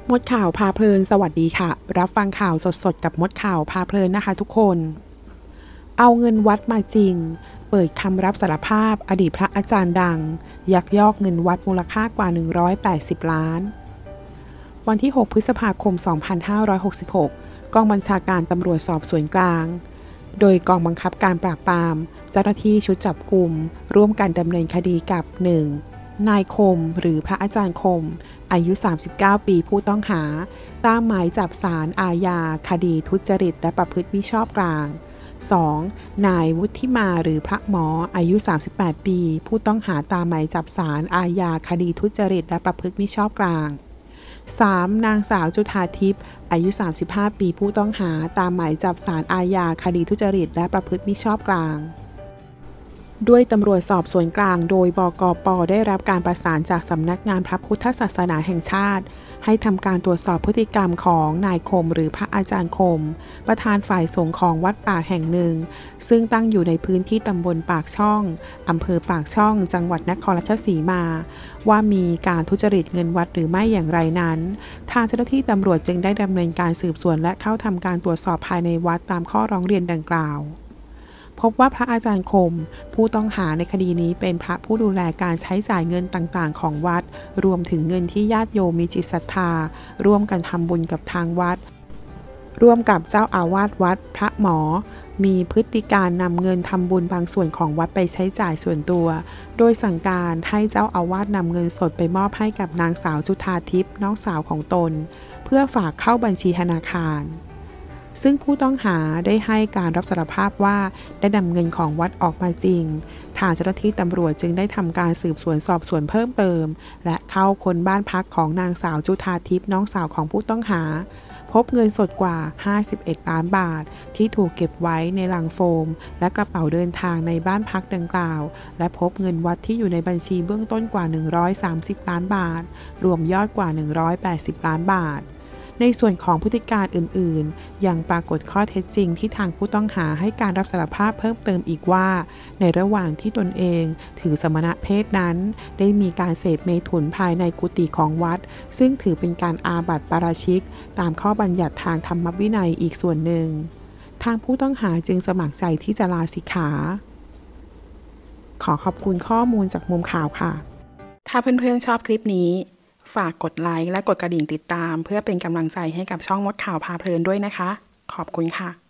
มดข่าวพาเพลินสวัสดีค่ะรับฟังข่าวสดๆกับมดข่าวพาเพลินนะคะทุกคนเอาเงินวัดมาจริงเปิดคำรับสารภาพอดีตพระอาจารย์ดังยักยอกเงินวัดมูลค่ากว่า180ล้านวันที่6พฤษภาคม2566กองบัญชาการตำรวจสอบสวนกลางโดยกองบังคับการปราบปรามเจ้าหน้าที่ชุดจับกุมร่วมกันดำเนินคดีกับ 1. นายคมหรือพระอาจารย์คมอายุ39ปีผู้ต้องหาตามหมายจับศาลอาญาคดีทุจริตและประพฤติมิชอบกลาง 2. นายวุฒิมาหรือพระหมออายุ38ปีผู้ต้องหาตามหมายจับศาลอาญาคดีทุจริตและประพฤติมิชอบกลาง 3. นางสาวจุฑาทิพย์อายุ35ปีผู้ต้องหาตามหมายจับศาลอาญาคดีทุจริตและประพฤติมิชอบกลางด้วยตำรวจสอบสวนกลางโดยบกป.ได้รับการประสานจากสำนักงานพระพุทธศาสนาแห่งชาติให้ทำการตรวจสอบพฤติกรรมของนายคมหรือพระอาจารย์คมประธานฝ่ายสงฆ์ของวัดป่าแห่งหนึ่งซึ่งตั้งอยู่ในพื้นที่ตำบลปากช่องอำเภอปากช่องจังหวัดนครราชสีมาว่ามีการทุจริตเงินวัดหรือไม่อย่างไรนั้นทางเจ้าหน้าที่ตำรวจจึงได้ดำเนินการสืบสวนและเข้าทำการตรวจสอบภายในวัดตามข้อร้องเรียนดังกล่าวพบว่าพระอาจารย์คมผู้ต้องหาในคดีนี้เป็นพระผู้ดูแลการใช้จ่ายเงินต่างๆของวัดรวมถึงเงินที่ญาติโยมมีจิตศรัทธาร่วมกันทำบุญกับทางวัดร่วมกับเจ้าอาวาสวัดพระหมอมีพฤติการนำเงินทำบุญบางส่วนของวัดไปใช้จ่ายส่วนตัวโดยสั่งการให้เจ้าอาวาสนำเงินสดไปมอบให้กับนางสาวจุฑาทิพย์น้องสาวของตนเพื่อฝากเข้าบัญชีธนาคารซึ่งผู้ต้องหาได้ให้การรับสารภาพว่าได้นำเงินของวัดออกมาจริงทางเจ้าหน้าที่ตำรวจจึงได้ทำการสืบสวนสอบสวนเพิ่มเติมและเข้าค้นบ้านพักของนางสาวจุฑาทิพย์น้องสาวของผู้ต้องหาพบเงินสดกว่า51ล้านบาทที่ถูกเก็บไว้ในลังโฟมและกระเป๋าเดินทางในบ้านพักดังกล่าวและพบเงินวัดที่อยู่ในบัญชีเบื้องต้นกว่า130ล้านบาทรวมยอดกว่า180ล้านบาทในส่วนของพฤติการอื่นๆยังปรากฏข้อเท็จจริงที่ทางผู้ต้องหาให้การรับสารภาพเพิ่มเติมอีกว่าในระหว่างที่ตนเองถือสมณเพศนั้นได้มีการเสพเมถุนภายในกุฏิของวัดซึ่งถือเป็นการอาบัติปาราชิกตามข้อบัญญัติทางธรรมวินัยอีกส่วนหนึ่งทางผู้ต้องหาจึงสมัครใจที่จะลาสิกขาขอขอบคุณข้อมูลจากมุมข่าวค่ะถ้าเพื่อนๆชอบคลิปนี้ฝากกดไลค์และกดกระดิ่งติดตามเพื่อเป็นกำลังใจให้กับช่องมดข่าวพาเพลินด้วยนะคะขอบคุณค่ะ